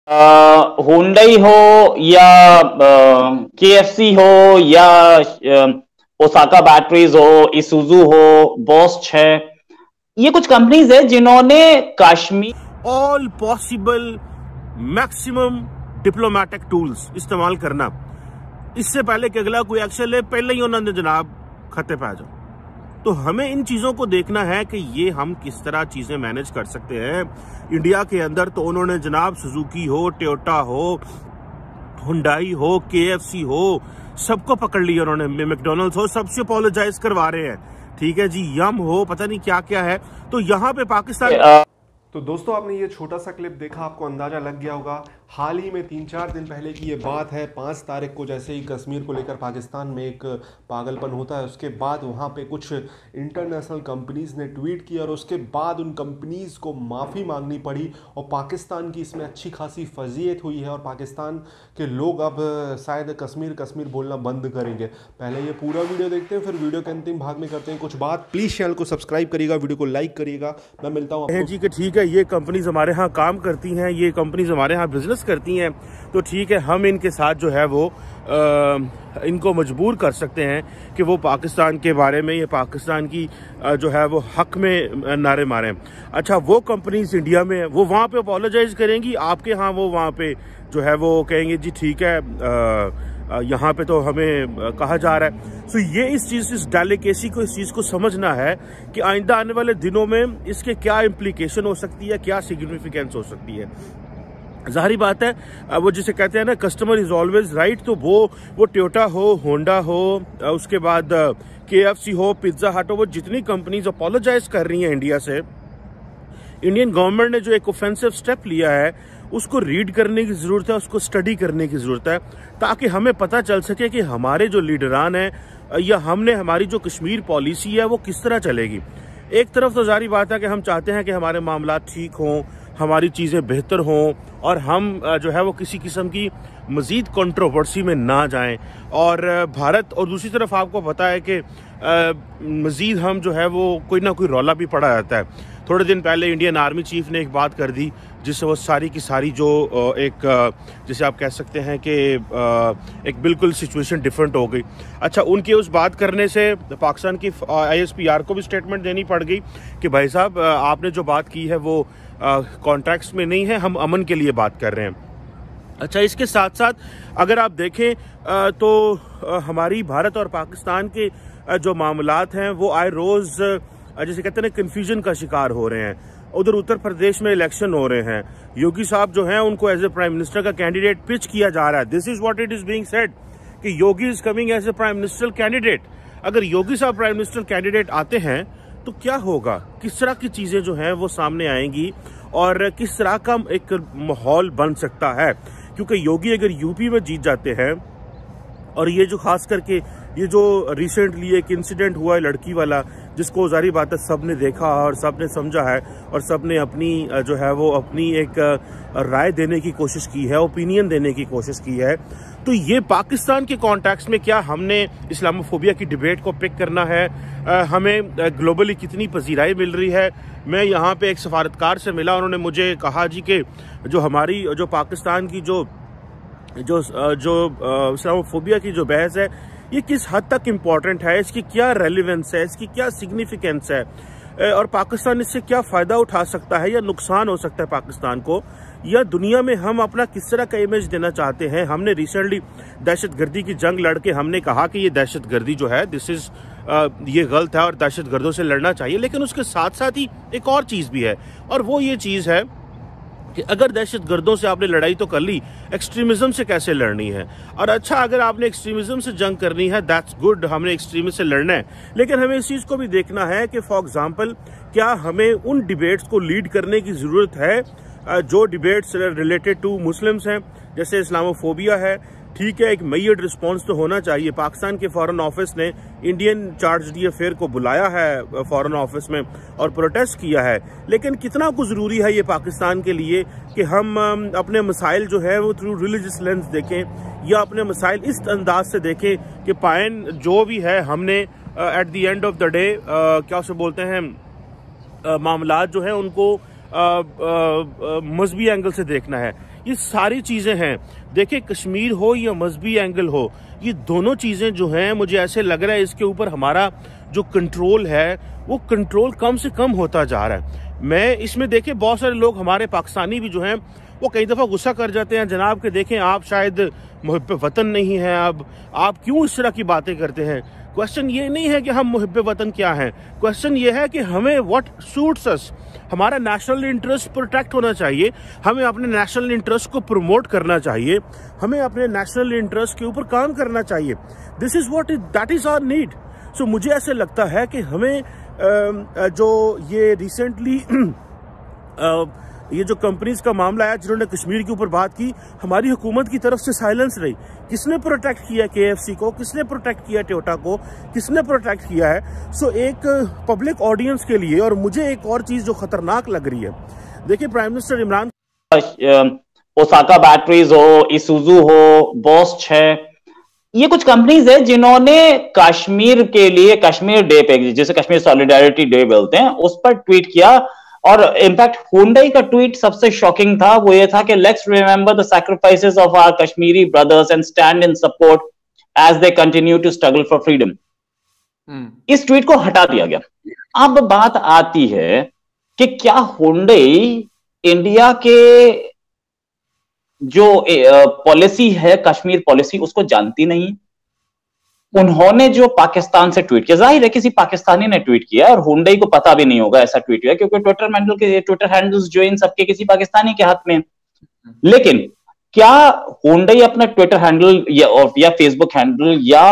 Hyundai हो या KFC हो या ओसाका बैटरीज हो, इसुजू हो, बॉस्च है, ये कुछ कंपनीज है जिन्होंने Kashmir all possible maximum diplomatic tools इस्तेमाल करना, इससे पहले कि अगला कोई एक्शन ले पहले ही उन्होंने जनाब खत्ते पे आ जाओ। तो हमें इन चीजों को देखना है कि ये हम किस तरह चीजें मैनेज कर सकते हैं इंडिया के अंदर। तो उन्होंने जनाब सुजुकी हो, टोयोटा हो, हुंडई हो, केएफसी हो, सबको पकड़ लिया उन्होंने, मैकडॉनल्ड्स हो, सबसे अपोलोजाइज करवा रहे हैं। ठीक है जी, यम हो, पता नहीं क्या क्या है। तो यहाँ पे पाकिस्तान तो दोस्तों आपने ये छोटा सा क्लिप देखा, आपको अंदाज़ा लग गया होगा। हाल ही में 3-4 दिन पहले की ये बात है। 5 तारीख को जैसे ही कश्मीर को लेकर पाकिस्तान में एक पागलपन होता है, उसके बाद वहाँ पे कुछ इंटरनेशनल कंपनीज़ ने ट्वीट किया और उसके बाद उन कंपनीज़ को माफ़ी मांगनी पड़ी और पाकिस्तान की इसमें अच्छी खासी फजीयत हुई है और पाकिस्तान के लोग अब शायद कश्मीर कश्मीर बोलना बंद करेंगे। पहले ये पूरा वीडियो देखते हैं, फिर वीडियो के अंतिम भाग में करते हैं कुछ बात। प्लीज़ चैनल को सब्सक्राइब करिएगा, वीडियो को लाइक करिएगा। मैं मिलता हूँ जी कि ठीक है, ये कंपनीज हमारे यहाँ काम करती हैं, ये कंपनीज हमारे यहाँ बिजनेस करती हैं, तो ठीक है हम इनके साथ जो है वो इनको मजबूर कर सकते हैं कि वो पाकिस्तान के बारे में, ये पाकिस्तान की जो है वो हक में नारे मारें। अच्छा, वो कंपनीज इंडिया में वो वहाँ पे अपोलोजाइज करेंगी, आपके यहाँ वो वहाँ पे जो है वो कहेंगे जी ठीक है यहाँ पे तो हमें कहा जा रहा है। तो ये इस चीज़, इस डेलिकेसी को, इस चीज़ को समझना है कि आइंदा आने वाले दिनों में इसके क्या इम्प्लीकेशन हो सकती है, क्या सिग्निफिकेंस हो सकती है। जाहिर बात है, वो जिसे कहते हैं ना कस्टमर इज ऑलवेज राइट, तो वो टोयोटा हो, होंडा हो, उसके बाद केएफसी हो, पिज्जा हट हो, वो जितनी कंपनीज अपोलोजाइज कर रही हैं इंडिया से, इंडियन गवर्नमेंट ने जो एक ऑफेंसिव स्टेप लिया है उसको रीड करने की जरूरत है, उसको स्टडी करने की जरूरत है, ताकि हमें पता चल सके कि हमारे जो लीडरान हैं या हमारी जो कश्मीर पॉलिसी है वो किस तरह चलेगी। एक तरफ तो जारी बात है कि हम चाहते हैं कि हमारे मामला ठीक हों, हमारी चीज़ें बेहतर हों और हम जो है वो किसी किस्म की मज़ीद कंट्रोवर्सी में ना जाएं और भारत, और दूसरी तरफ आपको पता है कि मज़ीद हम जो है वो कोई ना कोई रौला भी पड़ा रहता है। थोड़े दिन पहले इंडियन आर्मी चीफ ने एक बात कर दी जिससे वो सारी की सारी जो एक जिसे आप कह सकते हैं कि एक बिल्कुल सिचुएशन डिफरेंट हो गई। अच्छा, उनके उस बात करने से पाकिस्तान की ISPR को भी स्टेटमेंट देनी पड़ गई कि भाई साहब आपने जो बात की है वो कॉन्ट्रैक्ट्स में नहीं है, हम अमन के लिए बात कर रहे हैं। अच्छा, इसके साथ साथ अगर आप देखें तो हमारी भारत और पाकिस्तान के जो मामलात हैं वो आए रोज़ जैसे कहते हैं ना कन्फ्यूजन का शिकार हो रहे हैं। उधर उत्तर प्रदेश में इलेक्शन हो रहे हैं, योगी साहब जो हैं उनको एज ए प्राइम मिनिस्टर का कैंडिडेट पिच किया जा रहा है। This is what it is being said कि Yogi is coming as a prime minister candidate. अगर योगी साहब प्राइम मिनिस्टर कैंडिडेट आते हैं तो क्या होगा, किस तरह की चीजें जो हैं वो सामने आएंगी और किस तरह का एक माहौल बन सकता है। क्योंकि योगी अगर यूपी में जीत जाते हैं, और ये जो खास करके ये जो रिसेंटली एक इंसिडेंट हुआ है लड़की वाला, जिसको जारी बात है सब ने देखा और सब ने समझा है और सब ने अपनी जो है वो अपनी एक राय देने की कोशिश की है, ओपिनियन देने की कोशिश की है। तो ये पाकिस्तान के कॉन्टेक्स्ट में क्या हमने इस्लामोफोबिया की डिबेट को पिक करना है, हमें ग्लोबली कितनी पजीराई मिल रही है। मैं यहाँ पे एक सफारतकार से मिला, उन्होंने मुझे कहा जी कि जो हमारी जो पाकिस्तान की जो इस्लामोफोबिया की जो बहस है ये किस हद तक इम्पोर्टेंट है, इसकी क्या रेलिवेंस है, इसकी क्या सिग्निफिकेंस है और पाकिस्तान इससे क्या फ़ायदा उठा सकता है या नुकसान हो सकता है पाकिस्तान को, या दुनिया में हम अपना किस तरह का इमेज देना चाहते हैं। हमने रिसेंटली दहशतगर्दी की जंग लड़ के हमने कहा कि ये दहशतगर्दी जो है दिस इज़ ये गलत है और दहशतगर्दों से लड़ना चाहिए, लेकिन उसके साथ साथ ही एक और चीज़ भी है और वो ये चीज़ है कि अगर दहशतगर्दों से आपने लड़ाई तो कर ली, एक्सट्रीमिज्म से कैसे लड़नी है। और अच्छा, अगर आपने एक्सट्रीमिज्म से जंग करनी है दैट्स गुड, हमने एक्सट्रीमिज्म से लड़ना है, लेकिन हमें इस चीज़ को भी देखना है कि फॉर एग्जांपल क्या हमें उन डिबेट्स को लीड करने की ज़रूरत है जो डिबेट्स रिलेटेड टू मुस्लिम्स हैं, जैसे इस्लामोफोबिया है। ठीक है, एक मेजर्ड रिस्पांस तो होना चाहिए। पाकिस्तान के फॉरेन ऑफिस ने इंडियन चार्ज डी अफेयर को बुलाया है फॉरेन ऑफिस में और प्रोटेस्ट किया है, लेकिन कितना कुछ ज़रूरी है ये पाकिस्तान के लिए कि हम अपने मसाइल जो है वो थ्रू रिलीजियस लेंस देखें या अपने मसाइल इस अंदाज से देखें कि पायन जो भी है हमने at the end of the day क्या उसे बोलते हैं मामलात जो है उनको मजहबी एंगल से देखना है। ये सारी चीज़ें हैं। देखिए, कश्मीर हो या मजहबी एंगल हो, ये दोनों चीज़ें जो हैं, मुझे ऐसे लग रहा है इसके ऊपर हमारा जो कंट्रोल है वो कंट्रोल कम से कम होता जा रहा है। मैं इसमें देखिए बहुत सारे लोग हमारे पाकिस्तानी भी जो हैं वो कई दफ़ा गुस्सा कर जाते हैं, जनाब के देखें आप शायद मुहिब वतन नहीं हैं, अब आप क्यों इस तरह की बातें करते हैं। क्वेश्चन ये नहीं है कि हम मुहिब वतन क्या हैं, क्वेश्चन ये है कि हमें व्हाट सूट्स अस, हमारा नेशनल इंटरेस्ट प्रोटेक्ट होना चाहिए, हमें अपने नेशनल इंटरेस्ट को प्रमोट करना चाहिए, हमें अपने नेशनल इंटरेस्ट के ऊपर काम करना चाहिए। This is what that is our need. So मुझे ऐसे लगता है कि हमें जो ये रिसेंटली ये जो कंपनीज का मामला है जिन्होंने कश्मीर के ऊपर बात की, हमारी हुकूमत की तरफ से साइलेंस रही। किसने प्रोटेक्ट किया KFC को, किसने प्रोटेक्ट किया टोयोटा को, किसने प्रोटेक्ट किया है। सो एक पब्लिक ऑडियंस के लिए, और मुझे एक और चीज जो खतरनाक लग रही है, देखिए prime minister Imran, Osaka batteries हो, इसुजू हो, बॉस्च है, ये कुछ कंपनीज है जिन्होंने कश्मीर के लिए कश्मीर डे पे, जिसे कश्मीर सॉलिडारिटी डे बोलते हैं, उस पर ट्वीट किया। और इनफैक्ट हुंडई का ट्वीट सबसे शॉकिंग था। वो ये था कि let's remember the sacrifices of our Kashmiri brothers and stand in support as they continue to struggle for freedom. इस ट्वीट को हटा दिया गया। अब बात आती है कि क्या हुंडई इंडिया के जो पॉलिसी है, कश्मीर पॉलिसी, उसको जानती नहीं। उन्होंने जो पाकिस्तान से ट्वीट किया, जाहिर है किसी पाकिस्तानी ने ट्वीट किया और हुंडई को पता भी नहीं होगा ऐसा ट्वीट हुआ, क्योंकि ट्विटर हैंडल्स जो इन सबके किसी पाकिस्तानी के हाथ में। लेकिन क्या हुंडई अपना ट्विटर हैंडल या फेसबुक हैंडल या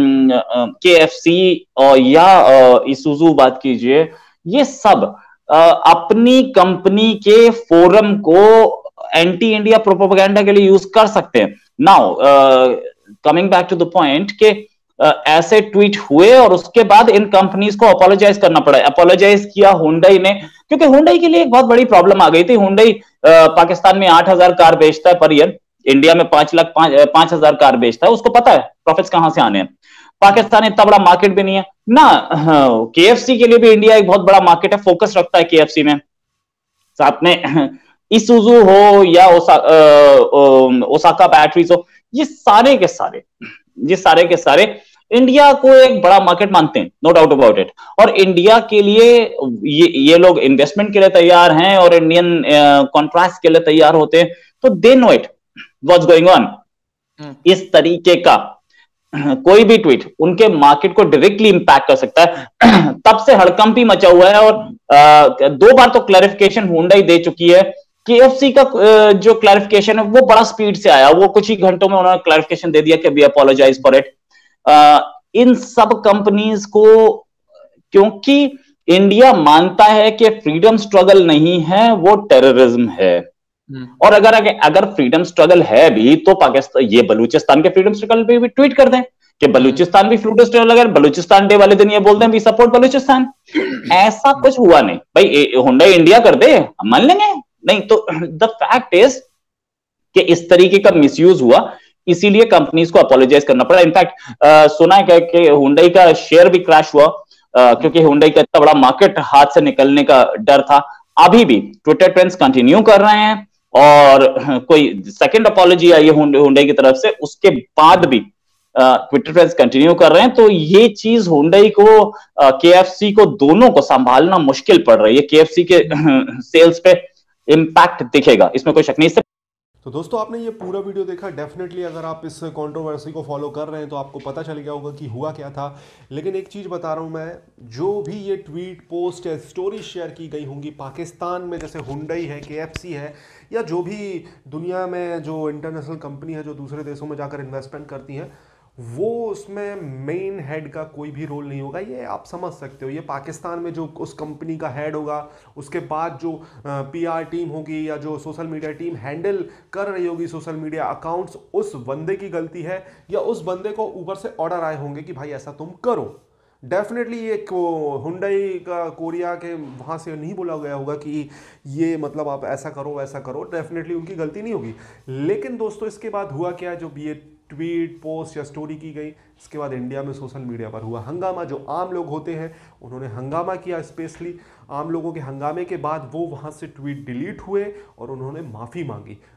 KFC या इसुजू बात कीजिए, ये सब अपनी कंपनी के फोरम को एंटी इंडिया प्रोपेगेंडा के लिए यूज कर सकते हैं। Now coming back to the point कि ऐसे ट्वीट हुए और उसके बाद इन कंपनीज को अपोलोजाइज करना पड़ा। अपोलोजाइज किया हुंडई ने, क्योंकि हुंडई के लिए एक बहुत बड़ी प्रॉब्लम आ गई थी। हुंडई पाकिस्तान में 8,000 कार बेचता है पर ईयर, इंडिया में 5,00,000 कार बेचता है। उसको पता है प्रॉफिट्स कहां से आने हैं। पाकिस्तान इतना बड़ा मार्केट भी नहीं है ना। KFC के लिए भी इंडिया एक बहुत बड़ा मार्केट है, फोकस रखता है KFC में। साथ में इसुजू हो या ओसाका बैटरीज हो, ये सारे के सारे इंडिया को एक बड़ा मार्केट मानते हैं, नो डाउट अबाउट इट। और इंडिया के लिए ये लोग इन्वेस्टमेंट के लिए तैयार हैं और इंडियन कॉन्ट्रैक्ट्स के लिए तैयार होते हैं। तो they know it what's going on. इस तरीके का कोई भी ट्वीट उनके मार्केट को डायरेक्टली इंपैक्ट कर सकता है। तब से हड़कंप मचा हुआ है और 2 बार तो क्लैरिफिकेशन हुंडई दे चुकी है। KFC का जो क्लैरिफिकेशन है वो बड़ा स्पीड से आया, वो कुछ ही घंटों में उन्होंने क्लैरिफिकेशन दे दिया कि वी अपोलोजाइज फॉर इट। इन सब कंपनीज को, क्योंकि इंडिया मानता है कि फ्रीडम स्ट्रगल नहीं है, वो टेररिज्म है। और अगर फ्रीडम स्ट्रगल है भी तो पाकिस्तान, ये बलूचिस्तान के फ्रीडम स्ट्रगल पे भी ट्वीट कर दें कि बलूचिस्तान भी फ्रीडम स्ट्रगल, अगर बलूचिस्तान डे वाले दिन ये बोल दें वी सपोर्ट बलूचिस्तान। ऐसा कुछ हुआ नहीं भाई। हुंडई इंडिया कर दे, हम मान लेंगे, नहीं तो द फैक्ट इज कि इस तरीके का मिसयूज हुआ, इसीलिए कंपनीज को अपोलोजाइज करना पड़ा। इनफैक्ट सुना है कि हुंडई का शेयर भी क्रैश हुआ क्योंकि हुंडई का इतना बड़ा मार्केट हाथ से निकलने का डर था। अभी भी ट्विटर ट्रेंड्स कंटिन्यू कर रहे हैं और कोई सेकंड अपॉलॉजी आई है हुंडई की तरफ से, उसके बाद भी ट्विटर ट्रेंड्स कंटिन्यू कर रहे हैं। तो ये चीज हुंडई को, KFC को, दोनों को संभालना मुश्किल पड़ रही है। KFC के सेल्स पे इंपैक्ट दिखेगा, इसमें कोई शक नहीं। तो दोस्तों आपने ये पूरा वीडियो देखा। डेफिनेटली अगर आप इस कंट्रोवर्सी को फॉलो कर रहे हैं तो आपको पता चल गया होगा कि हुआ क्या था। लेकिन एक चीज़ बता रहा हूँ मैं, जो भी ये ट्वीट, पोस्ट या स्टोरी शेयर की गई होंगी पाकिस्तान में, जैसे हुंडई है, KFC है, या जो भी दुनिया में जो इंटरनेशनल कंपनी है जो दूसरे देशों में जाकर इन्वेस्टमेंट करती हैं, वो उसमें मेन हेड का कोई भी रोल नहीं होगा। ये आप समझ सकते हो। ये पाकिस्तान में जो उस कंपनी का हेड होगा, उसके बाद जो PR टीम होगी या जो सोशल मीडिया टीम हैंडल कर रही होगी सोशल मीडिया अकाउंट्स, उस बंदे की गलती है या उस बंदे को ऊपर से ऑर्डर आए होंगे कि भाई ऐसा तुम करो। डेफिनेटली ये हुंडई का कोरिया के वहाँ से नहीं बोला गया होगा कि ये मतलब आप ऐसा करो वैसा करो। डेफिनेटली उनकी गलती नहीं होगी। लेकिन दोस्तों इसके बाद हुआ क्या, जो भी ये ट्वीट, पोस्ट या स्टोरी की गई, इसके बाद इंडिया में सोशल मीडिया पर हुआ हंगामा। जो आम लोग होते हैं उन्होंने हंगामा किया। स्पेशली आम लोगों के हंगामे के बाद वो वहाँ से ट्वीट डिलीट हुए और उन्होंने माफ़ी मांगी।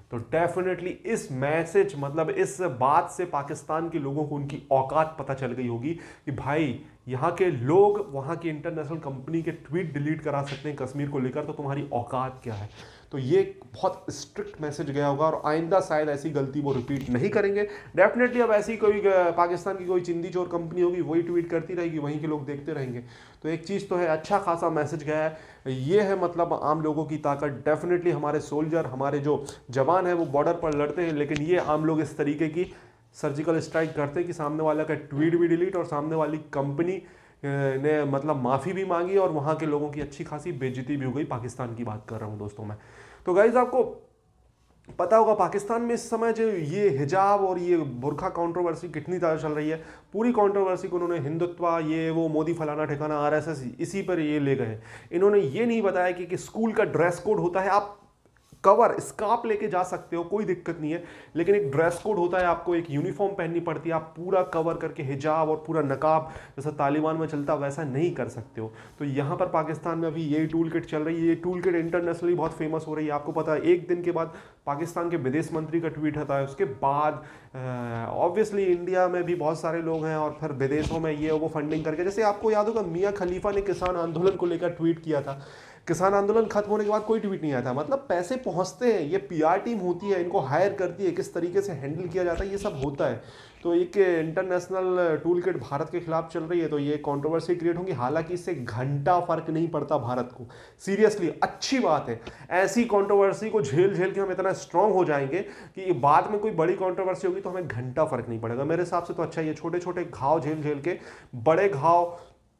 तो डेफिनेटली इस मैसेज मतलब इस बात से पाकिस्तान के लोगों को उनकी औकात पता चल गई होगी कि भाई यहाँ के लोग वहाँ की इंटरनेशनल कंपनी के ट्वीट डिलीट करा सकते हैं कश्मीर को लेकर, तो तुम्हारी औकात क्या है। तो ये बहुत स्ट्रिक्ट मैसेज गया होगा और आइंदा शायद ऐसी गलती वो रिपीट नहीं करेंगे। डेफिनेटली अब ऐसी कोई पाकिस्तान की कोई चिंदी चोर कंपनी होगी वही ट्वीट करती रहेगी, वहीं के लोग देखते रहेंगे। तो एक चीज़ तो है, अच्छा खासा मैसेज गया है। ये है मतलब आम लोगों की ताकत। डेफिनेटली हमारे सोल्जर, हमारे जो जवान हैं वो बॉर्डर पर लड़ते हैं, लेकिन ये आम लोग इस तरीके की सर्जिकल स्ट्राइक करते हैं कि सामने वाला का ट्वीट भी डिलीट और सामने वाली कंपनी ने मतलब माफ़ी भी मांगी और वहाँ के लोगों की अच्छी खासी बेइज्जती भी हो गई। पाकिस्तान की बात कर रहा हूँ दोस्तों मैं। तो गाइज आपको पता होगा पाकिस्तान में इस समय जो ये हिजाब और ये बुरखा कंट्रोवर्सी कितनी ज़्यादा चल रही है। पूरी कंट्रोवर्सी को उन्होंने हिंदुत्व, ये वो, मोदी फलाना ठिकाना, आरएसएस, इसी पर ये ले गए। इन्होंने ये नहीं बताया कि स्कूल का ड्रेस कोड होता है, आप कवर स्कार्फ लेके जा सकते हो, कोई दिक्कत नहीं है, लेकिन एक ड्रेस कोड होता है, आपको एक यूनिफॉर्म पहननी पड़ती है, आप पूरा कवर करके हिजाब और पूरा नकाब जैसा तालिबान में चलता वैसा नहीं कर सकते हो। तो यहाँ पर पाकिस्तान में अभी यही टूल किट चल रही है। ये टूल किट इंटरनेशनली बहुत फेमस हो रही है। आपको पता है एक दिन के बाद पाकिस्तान के विदेश मंत्री का ट्वीट आता है, उसके बाद ऑब्वियसली इंडिया में भी बहुत सारे लोग हैं और फिर विदेशों में ये वो फंडिंग करके, जैसे आपको याद होगा मियाँ खलीफा ने किसान आंदोलन को लेकर ट्वीट किया था। किसान आंदोलन खत्म होने के बाद कोई ट्वीट नहीं आया था। मतलब पैसे पहुंचते हैं, ये पीआर टीम होती है, इनको हायर करती है, किस तरीके से हैंडल किया जाता है ये सब होता है। तो एक इंटरनेशनल टूल किट भारत के खिलाफ चल रही है, तो ये कंट्रोवर्सी क्रिएट होगी। हालांकि इससे घंटा फर्क नहीं पड़ता भारत को, सीरियसली अच्छी बात है। ऐसी कंट्रोवर्सी को झेल झेल के हम इतना स्ट्रांग हो जाएंगे कि बाद में कोई बड़ी कंट्रोवर्सी होगी तो हमें घंटा फर्क नहीं पड़ेगा। मेरे हिसाब से तो अच्छा ही है, छोटे छोटे घाव झेल झेल के बड़े घाव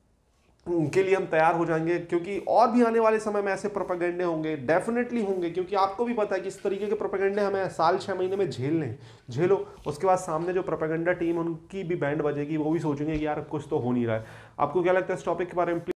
के लिए हम तैयार हो जाएंगे, क्योंकि और भी आने वाले समय में ऐसे प्रोपेगेंडे होंगे, डेफिनेटली होंगे, क्योंकि आपको भी पता है कि इस तरीके के प्रोपेगेंडे हमें साल 6 महीने में झेलो। उसके बाद सामने जो प्रोपेगेंडा टीम उनकी भी बैंड बजेगी, वो भी सोचेंगे कि यार कुछ तो हो नहीं रहा है। आपको क्या लगता है इस टॉपिक के बारे में?